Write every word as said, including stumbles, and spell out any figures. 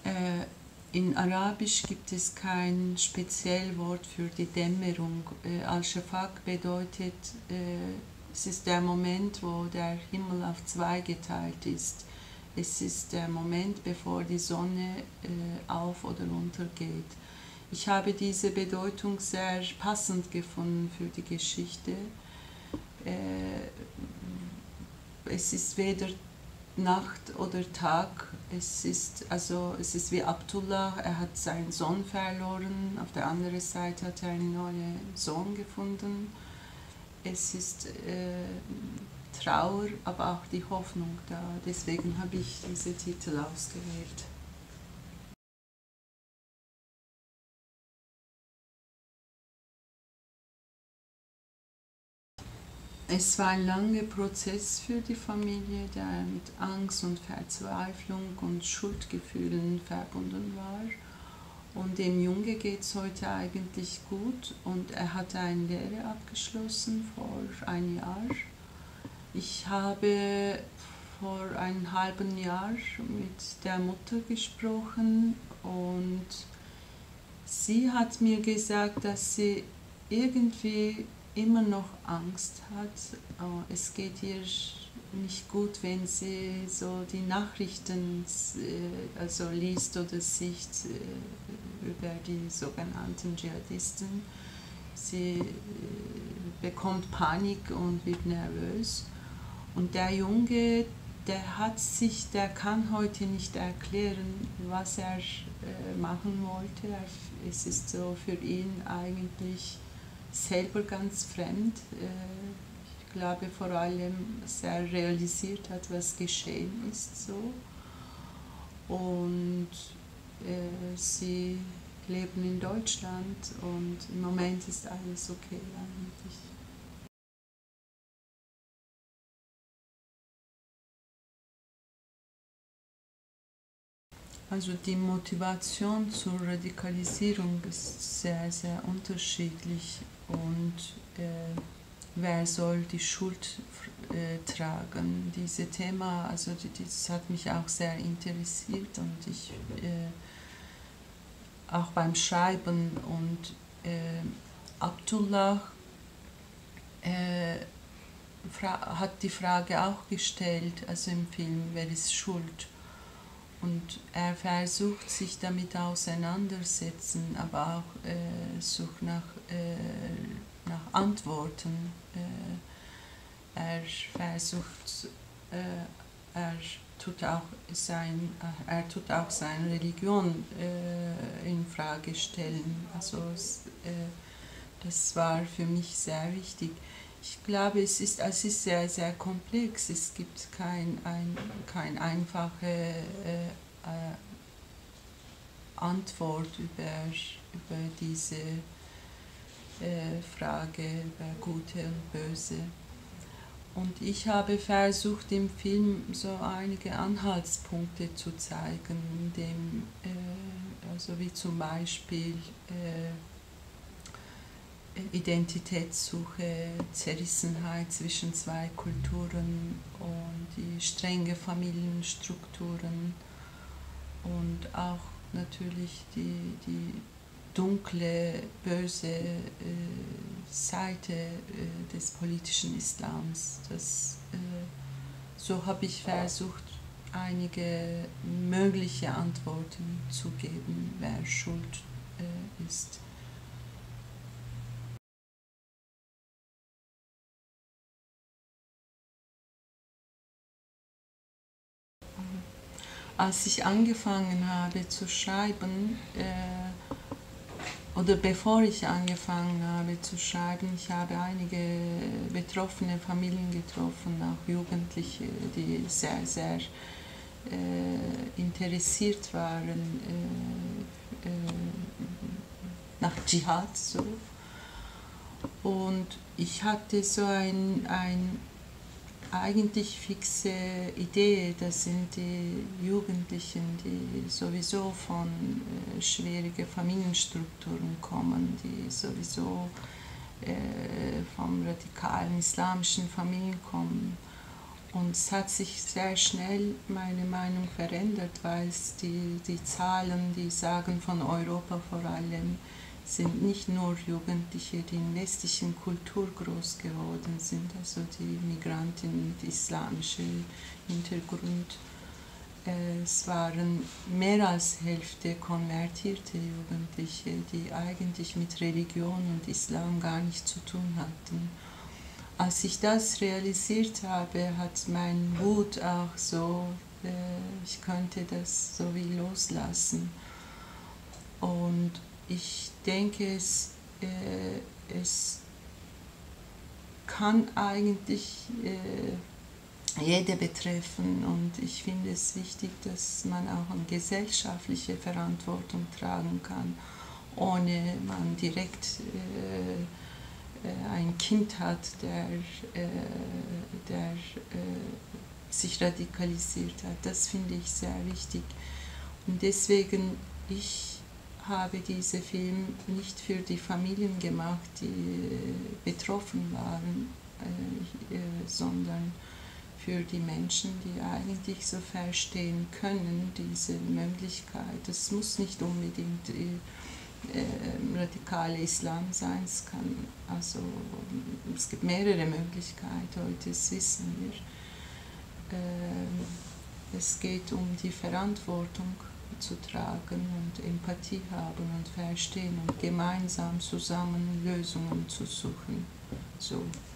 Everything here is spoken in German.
Äh, in Arabisch gibt es kein Speziellwort für die Dämmerung. Äh, Al-Shafaq bedeutet, äh, es ist der Moment, wo der Himmel auf zwei geteilt ist. Es ist der Moment, bevor die Sonne äh, auf oder untergeht. Ich habe diese Bedeutung sehr passend gefunden für die Geschichte. Äh, es ist weder Nacht oder Tag, es ist, also, es ist wie Abdullah, er hat seinen Sohn verloren, auf der anderen Seite hat er einen neuen Sohn gefunden. Es ist äh, Trauer, aber auch die Hoffnung da, deswegen habe ich diese Titel ausgewählt. Es war ein langer Prozess für die Familie, der mit Angst und Verzweiflung und Schuldgefühlen verbunden war. Und dem Junge geht es heute eigentlich gut und er hat eine Lehre abgeschlossen vor einem Jahr. Ich habe vor einem halben Jahr mit der Mutter gesprochen und sie hat mir gesagt, dass sie irgendwie immer noch Angst hat. Es geht ihr nicht gut, wenn sie so die Nachrichten also liest oder sieht über die sogenannten Dschihadisten. Sie bekommt Panik und wird nervös. Und der Junge, der hat sich, der kann heute nicht erklären, was er machen wollte. Es ist so für ihn eigentlich selber ganz fremd. Ich glaube vor allem, dass er realisiert hat, was geschehen ist. So. Und äh, sie leben in Deutschland und im Moment ist alles okay eigentlich. Also die Motivation zur Radikalisierung ist sehr, sehr unterschiedlich und äh, wer soll die Schuld äh, tragen? Dieses Thema, also das hat mich auch sehr interessiert und ich äh, auch beim Schreiben und äh, Abdullah äh, hat die Frage auch gestellt, also im Film, wer ist schuld? Und er versucht sich damit auseinandersetzen, aber auch äh, sucht nach, äh, nach Antworten. Äh, er versucht, äh, er tut auch sein, er tut auch seine Religion äh, in Frage stellen. Also äh, das war für mich sehr wichtig. Ich glaube, es ist, es ist sehr, sehr komplex. Es gibt kein, ein, keine einfache äh, äh, Antwort über, über diese äh, Frage, über Gute und Böse. Und ich habe versucht, im Film so einige Anhaltspunkte zu zeigen, indem, äh, also wie zum Beispiel äh, Identitätssuche, Zerrissenheit zwischen zwei Kulturen und die strenge Familienstrukturen und auch natürlich die, die dunkle, böse äh, Seite äh, des politischen Islams. Das, äh, so habe ich versucht, einige mögliche Antworten zu geben, wer schuld äh, ist. Als ich angefangen habe zu schreiben, äh, oder bevor ich angefangen habe zu schreiben, ich habe einige betroffene Familien getroffen, auch Jugendliche, die sehr, sehr äh, interessiert waren äh, äh, nach Dschihad. So. Und ich hatte so ein, ein eigentlich fixe Idee, das sind die Jugendlichen, die sowieso von äh, schwierigen Familienstrukturen kommen, die sowieso äh, von radikalen islamischen Familien kommen. Und es hat sich sehr schnell meine Meinung verändert, weil es die, die Zahlen, die sagen von Europa vor allem, sind nicht nur Jugendliche, die in westlichen Kultur groß geworden sind, also die Migranten mit islamischem Hintergrund. Es waren mehr als Hälfte konvertierte Jugendliche, die eigentlich mit Religion und Islam gar nichts zu tun hatten. Als ich das realisiert habe, hat mein Wut auch so, äh, ich könnte das so wie loslassen. Und ich denke, es, äh, es kann eigentlich äh, jede betreffen, und ich finde es wichtig, dass man auch eine gesellschaftliche Verantwortung tragen kann, ohne man direkt äh, ein Kind hat, der, äh, der äh, sich radikalisiert hat. Das finde ich sehr wichtig. Und deswegen, ich habe diesen Film nicht für die Familien gemacht, die äh, betroffen waren, äh, äh, sondern für die Menschen, die eigentlich so verstehen können, diese Möglichkeit. Das muss nicht unbedingt äh, Äh, radikale Islam sein. Es kann, also, es gibt mehrere Möglichkeiten, heute das wissen wir. Äh, es geht um die Verantwortung zu tragen und Empathie haben und verstehen und gemeinsam zusammen Lösungen zu suchen. So.